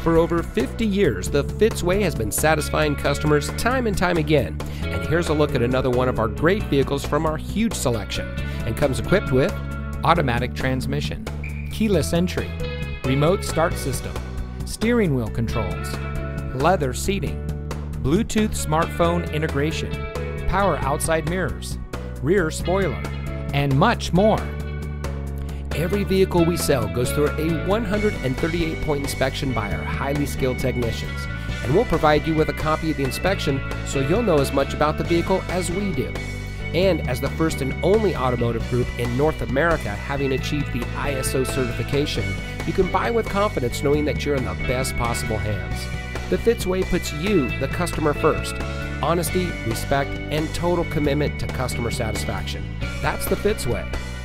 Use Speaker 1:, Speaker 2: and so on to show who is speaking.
Speaker 1: For over 50 years, the Fitzway has been satisfying customers time and time again. And here's a look at another one of our great vehicles from our huge selection, and comes equipped with
Speaker 2: automatic transmission, keyless entry, remote start system, steering wheel controls, leather seating, Bluetooth smartphone integration, power outside mirrors, rear spoiler, and much more.
Speaker 1: Every vehicle we sell goes through a 138-point inspection by our highly skilled technicians, and we'll provide you with a copy of the inspection so you'll know as much about the vehicle as we do. And as the first and only automotive group in North America having achieved the ISO certification, you can buy with confidence knowing that you're in the best possible hands. The Fitzway puts you, the customer, first. Honesty, respect, and total commitment to customer satisfaction. That's the Fitzway.